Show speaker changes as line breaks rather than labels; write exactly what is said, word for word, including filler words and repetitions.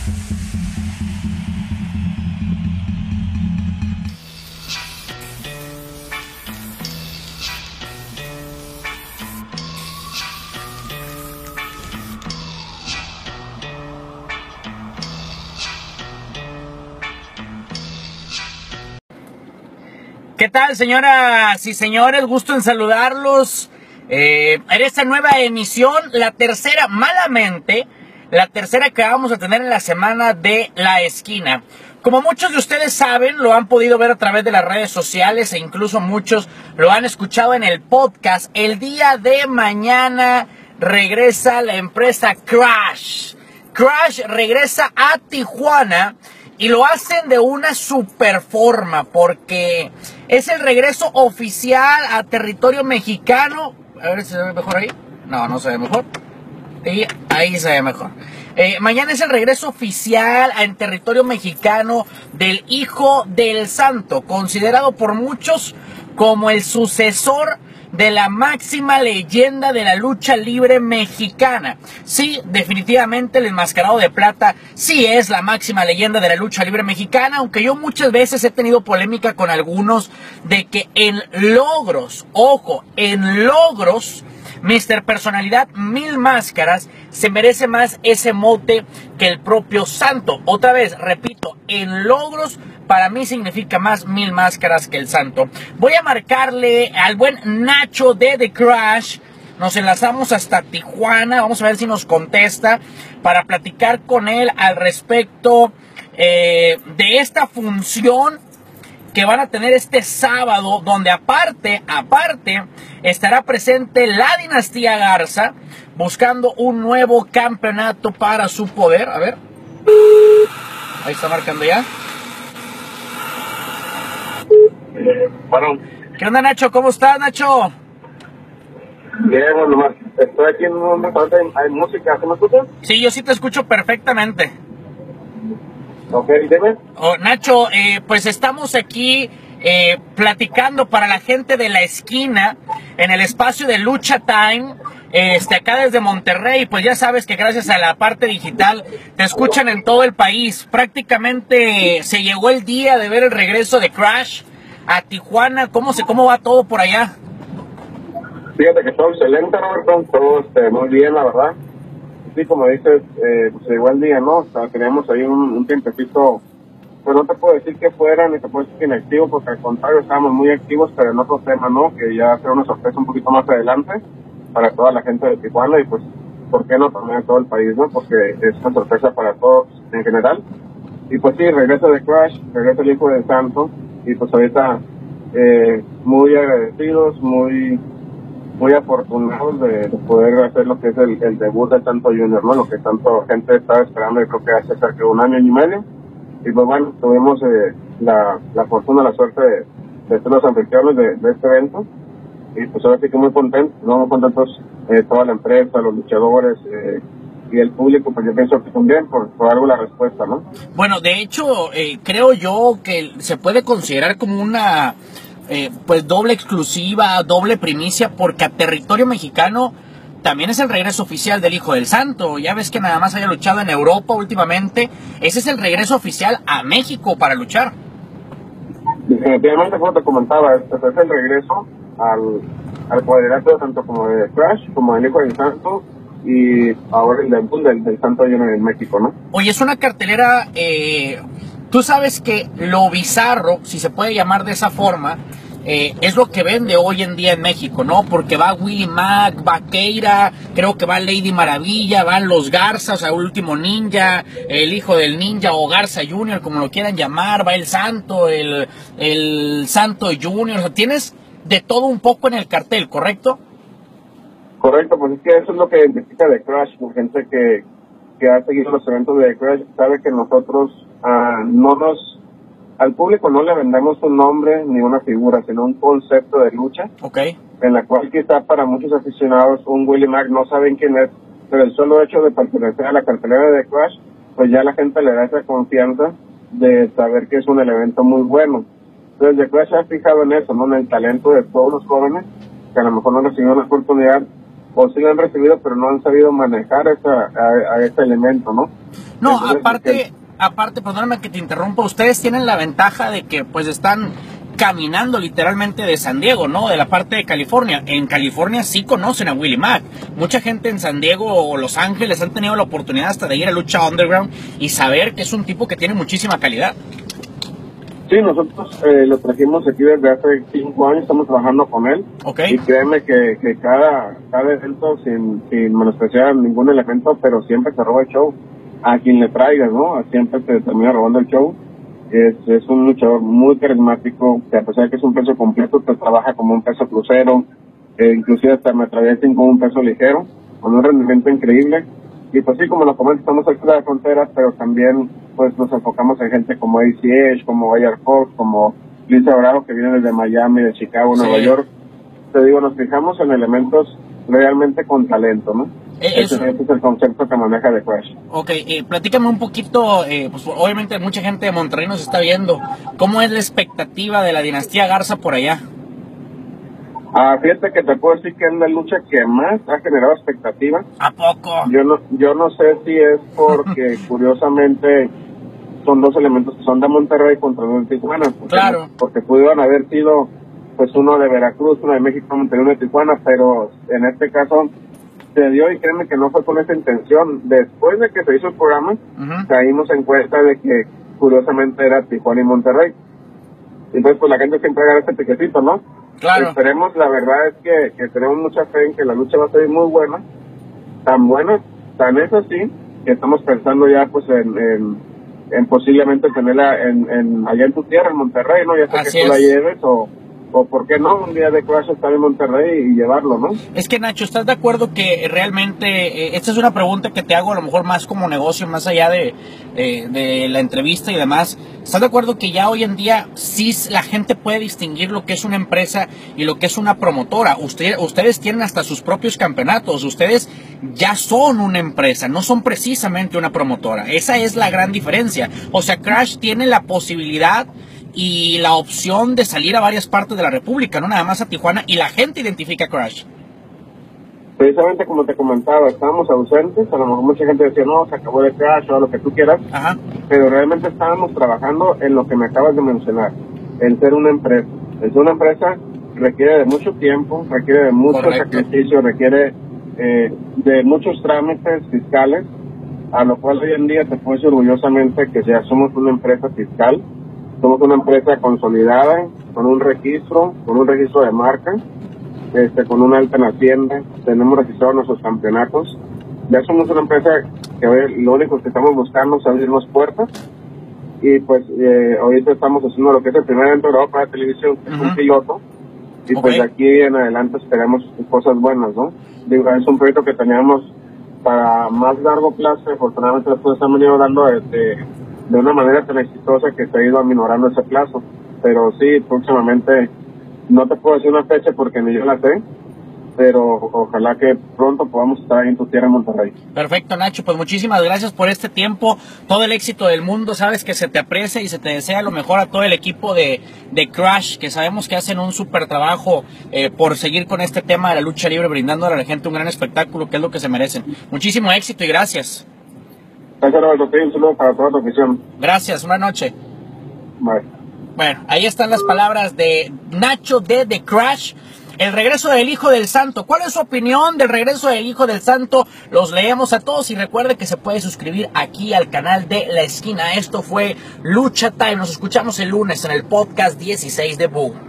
¿Qué tal, señoras y señores? Gusto en saludarlos eh, en esta nueva emisión, la tercera, malamente, la tercera que vamos a tener en la semana de La Esquina. Como muchos de ustedes saben, lo han podido ver a través de las redes sociales e incluso muchos lo han escuchado en el podcast. El día de mañana regresa la empresa Crash. Crash regresa a Tijuana. Y lo hacen de una super forma, porque es el regreso oficial a territorio mexicano. A ver si se ve mejor ahí. No, no se ve mejor. Y ahí se ve mejor. Eh, mañana es el regreso oficial en territorio mexicano del Hijo del Santo, considerado por muchos como el sucesor de la máxima leyenda de la lucha libre mexicana. Sí, definitivamente el Enmascarado de Plata sí es la máxima leyenda de la lucha libre mexicana, aunque yo muchas veces he tenido polémica con algunos de que en logros, ojo, en logros, míster Personalidad Mil Máscaras se merece más ese mote que el propio Santo. Otra vez, repito, en logros para mí significa más Mil Máscaras que el Santo. Voy a marcarle al buen Nacho de The Crash. Nos enlazamos hasta Tijuana. Vamos a ver si nos contesta para platicar con él al respecto eh, de esta función que van a tener este sábado, donde aparte, aparte, estará presente la dinastía Garza buscando un nuevo campeonato para su poder. A ver. Ahí está marcando ya.
Bueno.
¿Qué onda, Nacho? ¿Cómo estás, Nacho?
Bien, nomás. Estoy aquí en un restaurante, hay música. ¿Se me escucha?
Sí, yo sí te escucho perfectamente.
Ok, dime.
Oh, Nacho, eh, pues estamos aquí eh, platicando para la gente de La Esquina en el espacio de Lucha Time, este, acá desde Monterrey. Pues ya sabes que gracias a la parte digital te escuchan en todo el país. Prácticamente se llegó el día de ver el regreso de Crash a Tijuana. ¿Cómo se, cómo va todo por allá?
Fíjate que todo excelente, Roberto. Todo este, muy bien, la verdad. Sí, como dices, eh, pues llegó el día, ¿no? O sea, teníamos ahí un, un tiempecito, pues no te puedo decir que fuera, ni te puedo decir que inactivo, porque al contrario, estábamos muy activos, pero en otro tema, ¿no? Que ya será una sorpresa un poquito más adelante para toda la gente de Tijuana y pues, ¿por qué no? También en todo el país, ¿no? Porque es una sorpresa para todos en general. Y pues sí, regreso de Crash, regreso el Hijo del Santo, y pues ahorita eh, muy agradecidos, muy... muy afortunados de, de poder hacer lo que es el, el debut del Santo Junior, ¿no? Lo que tanto gente estaba esperando, yo creo que hace cerca de un año y medio. Y pues bueno, tuvimos eh, la, la fortuna, la suerte de, de ser los anfitriones de, de este evento. Y pues ahora sí que muy contentos, ¿no? Muy contentos eh, toda la empresa, los luchadores eh, y el público, pues yo pienso que también por, por algo la respuesta, ¿no?
Bueno, de hecho, eh, creo yo que se puede considerar como una... Eh, pues doble exclusiva, doble primicia, porque a territorio mexicano también es el regreso oficial del Hijo del Santo. Ya ves que nada más haya luchado en Europa últimamente. Ese es el regreso oficial a México para luchar.
Definitivamente, como te comentaba, este es el regreso al, al cuadrilátero tanto como de Crash como del Hijo del Santo y ahora el debut del, del Santo Junior en México, ¿no?
Oye, es una cartelera... Eh, tú sabes que lo bizarro, si se puede llamar de esa forma, eh, es lo que vende hoy en día en México, ¿no? Porque va Willie Mack, va Keira, creo que va Lady Maravilla, van los Garza, o sea, Último Ninja, el Hijo del Ninja o Garza Junior, como lo quieran llamar, va el Santo, el, el Santo Junior, o sea, tienes de todo un poco en el cartel, ¿correcto?
Correcto, pues es que eso es lo que identifica de Crash, la gente que, que ha seguido los eventos de Crash sabe que nosotros uh, no nos... Al público no le vendemos un nombre ni una figura, sino un concepto de lucha.
Okay.
En la cual quizá para muchos aficionados un Willie Mack no saben quién es, pero el solo hecho de pertenecer a la cartelera de Crash, pues ya la gente le da esa confianza de saber que es un evento muy bueno. Entonces The Crash ha fijado en eso, ¿no? En el talento de todos los jóvenes que a lo mejor no han recibido una oportunidad o sí lo han recibido pero no han sabido manejar esa, a, a ese elemento, ¿no?
No,
Entonces,
aparte,
el-
aparte, perdóname que te interrumpa, ustedes tienen la ventaja de que pues están caminando literalmente de San Diego, ¿no? De la parte de California. En California sí conocen a Willie Mack. Mucha gente en San Diego o Los Ángeles han tenido la oportunidad hasta de ir a Lucha Underground y saber que es un tipo que tiene muchísima calidad.
Sí, nosotros eh, lo trajimos aquí desde hace cinco años, estamos trabajando con él.
Ok.
Y créeme que, que cada, cada evento, sin, sin menospreciar ningún elemento, pero siempre se roba el show. A quien le traigas, ¿no? Siempre te termina robando el show. Es, es un luchador muy carismático, que a pesar de que es un peso completo, te trabaja como un peso crucero, eh, inclusive hasta me atraviesen como un peso ligero, con un rendimiento increíble. Y pues sí, como lo comento, estamos cerca de la frontera, pero también pues nos enfocamos en gente como A C H, como Bayard Fox, como Lisa Bravo, que viene desde Miami, de Chicago,
Sí.
Nueva York. Te digo, nos fijamos en elementos realmente con talento, ¿no?
Eh,
Ese,
eso-
ese es el concepto que maneja The Crash.
Ok, eh, platícame un poquito, eh, pues obviamente mucha gente de Monterrey nos está viendo. ¿Cómo es la expectativa de la dinastía Garza por allá?
Ah, fíjate que te puedo decir que es la lucha que más ha generado expectativa.
¿A poco?
Yo no, yo no sé si es porque curiosamente son dos elementos que son de Monterrey contra uno de Tijuana. Porque,
Claro.
Porque pudieron haber sido pues uno de Veracruz, uno de México, Monterrey, uno de Tijuana, pero en este caso se dio y créeme que no fue con esa intención. Después de que se hizo el programa,
Ujú.
caímos en cuenta de que curiosamente era Tijuana y Monterrey. Entonces pues la gente siempre agarra ese piquecito, ¿no?
Claro.
Esperemos, la verdad es que, que tenemos mucha fe en que la lucha va a ser muy buena, tan buena, tan es así, que estamos pensando ya pues en, en, en posiblemente tenerla en, en allá en tu tierra, en Monterrey, ¿no? Ya sea
Así
que tú la
es.
lleves o, o por qué no, un día de Crash estar en Monterrey y llevarlo, ¿no?
Es que Nacho, ¿estás de acuerdo que realmente, eh, esta es una pregunta que te hago a lo mejor más como negocio, más allá de, de, de la entrevista y demás? ¿Estás de acuerdo que ya hoy en día sí la gente puede distinguir lo que es una empresa y lo que es una promotora? Usted, ustedes tienen hasta sus propios campeonatos, ustedes ya son una empresa, no son precisamente una promotora. Esa es la gran diferencia. O sea, Crash tiene la posibilidad y la opción de salir a varias partes de la República, no nada más a Tijuana, y la gente identifica a Crash.
Precisamente como te comentaba, estábamos ausentes, a lo mejor mucha gente decía, no, se acabó de Crash o lo que tú quieras,
Ajá.
pero realmente estábamos trabajando en lo que me acabas de mencionar, en ser una empresa. El ser una empresa requiere de mucho tiempo, requiere de mucho
Correcto.
sacrificio, requiere eh, de muchos trámites fiscales, a lo cual hoy en día te puedo decir orgullosamente que ya somos una empresa fiscal, somos una empresa consolidada, con un registro, con un registro de marca, este, con una alta en Hacienda, tenemos registrados nuestros campeonatos. Ya somos una empresa que hoy lo único que estamos buscando es abrirnos puertas. Y pues eh, ahorita estamos haciendo lo que es el primer evento de Europa de televisión, que es un
Ujú.
piloto. Y
Ok.
pues de aquí en adelante esperemos cosas buenas, ¿no? Digo, es un proyecto que teníamos para más largo plazo. Afortunadamente las cosas han venido dando de, de, de una manera tan exitosa que se ha ido aminorando ese plazo. Pero sí, próximamente, no te puedo decir una fecha porque ni yo la sé, pero ojalá que pronto podamos estar ahí en tu tierra en Monterrey.
Perfecto, Nacho, pues muchísimas gracias por este tiempo, todo el éxito del mundo, sabes que se te aprecia y se te desea lo mejor a todo el equipo de, de Crash, que sabemos que hacen un súper trabajo eh, por seguir con este tema de la lucha libre, brindando a la gente un gran espectáculo, que es lo que se merecen. Muchísimo éxito y gracias.
Gracias, Roberto. Te doy un saludo para toda tu afición.
Gracias, buenas noches.
Bye.
Bueno, ahí están las palabras de Nacho de The Crash. El regreso del Hijo del Santo. ¿Cuál es su opinión del regreso del Hijo del Santo? Los leemos a todos y recuerde que se puede suscribir aquí al canal de La Esquina. Esto fue Lucha Time. Nos escuchamos el lunes en el podcast dieciséis de Boom.